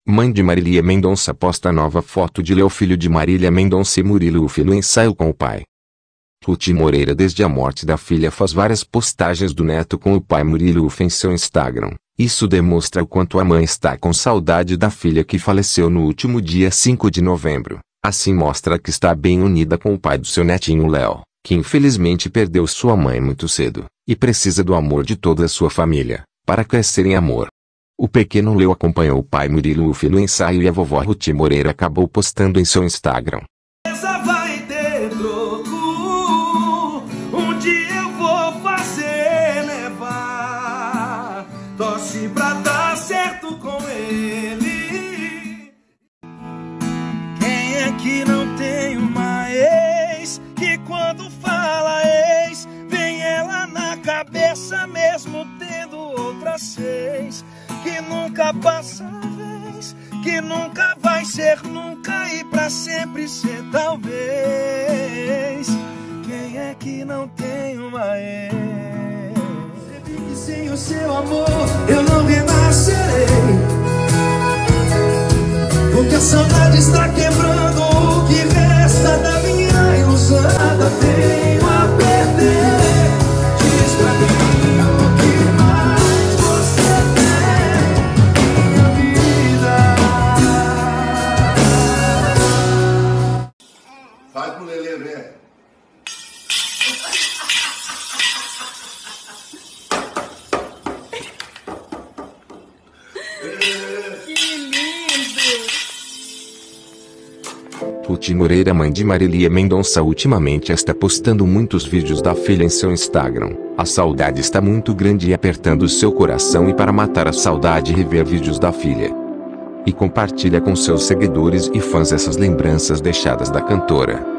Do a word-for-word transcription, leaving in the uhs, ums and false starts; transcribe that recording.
Mãe de Marília Mendonça posta nova foto de Léo, filho de Marília Mendonça e Murilo Uffi no ensaio com o pai. Ruth Moreira, desde a morte da filha, faz várias postagens do neto com o pai Murilo Uffi em seu Instagram. Isso demonstra o quanto a mãe está com saudade da filha que faleceu no último dia cinco de novembro. Assim mostra que está bem unida com o pai do seu netinho Léo, que infelizmente perdeu sua mãe muito cedo, e precisa do amor de toda a sua família, para crescer em amor. O pequeno Léo acompanhou o pai Murilo Uffi no ensaio e a vovó Ruth Moreira acabou postando em seu Instagram. Essa vai ter troco, um dia eu vou fazer levar, torce pra dar certo com ele. Quem é que não tem uma ex, que quando fala ex, vem ela na cabeça mesmo tendo outras seis? Que nunca passa a vez, que nunca vai ser nunca e pra sempre ser talvez. Quem é que não tem uma ex? Sempre que sem o seu amor eu não renascerei, porque a saudade está quebrando o que resta da minha ilusão. Nada tenho a perder, diz pra mim o que mais você tem, minha vida. Faz pro Lelê ver. Ruth Moreira, mãe de Marília Mendonça, ultimamente está postando muitos vídeos da filha em seu Instagram. A saudade está muito grande e apertando seu coração, e para matar a saudade, rever vídeos da filha. E compartilha com seus seguidores e fãs essas lembranças deixadas da cantora.